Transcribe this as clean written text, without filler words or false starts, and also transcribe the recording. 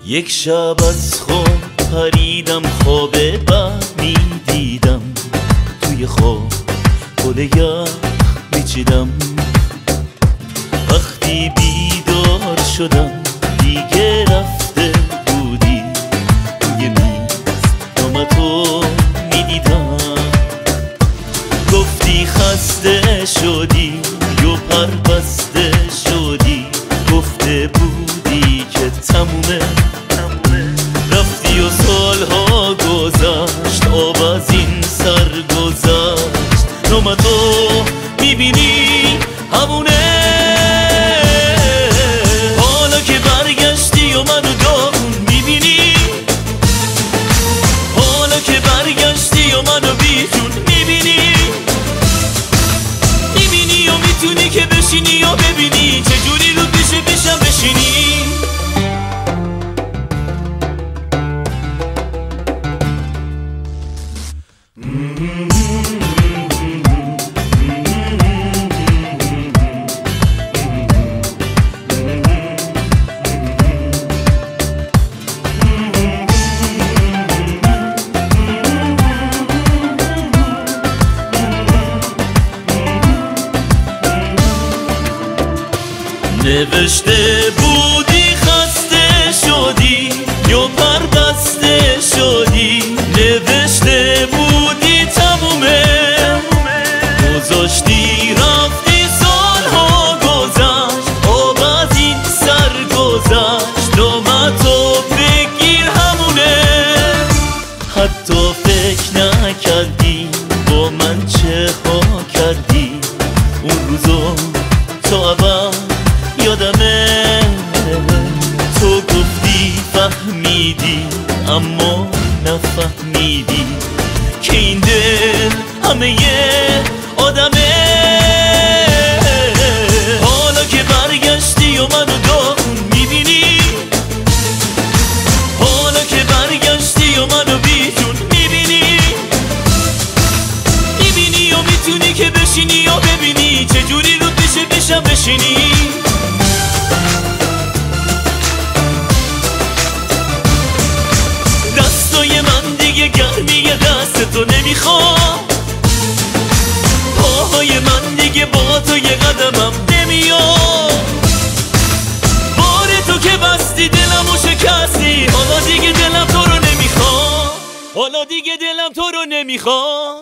یک شب از خواب پریدم، خواب بد میدیدم، توی خواب گل یخ میچیدم. وقتی بیدار شدم دیگه رفته بودی، توی میز نامتو میدیدم. گفتی خسته شدی یا پربسته شدی، گفته بودی که تمومه. رفتی و سالها گذشت، آب از این سر گذشت، نامتو میبینی همونه. حالا که برگشتی و منو داغون میبینی، حالا که برگشتی و منو بیجون میبینی، میبینی و میتونی که بشینی یا ببینی چجوری رو پیشه پیشم بشینی. نوشته بودی خسته شدی یا پربسته شدی، نوشته بودی تمومه، گذاشتی رفتی سالها گذشت، آب از این سر گذشت، نامتو بگیر همونه. حتی فکر نکردی با من چه ها کردی، اون روزا تا ابد یادمه. تو گفتی فهمیدی اما نفهمیدی که این دل همه یه آدمه. حالا که برگشتی و منو داغون میبینی، حالا که برگشتی و منو بیجون میبینی، میبینی و میتونی که بشینی یا ببینی چجوری رو پیشم بشینی. دستای من دیگه گرمی دست تو نمیخواد، پاهای من دیگه با تو یه قدمم نمیاد. بار تو که بستی دلمو شکستی، حالا دیگه دلم تو رو نمیخواد، حالا دیگه دلم تو رو نمیخواد.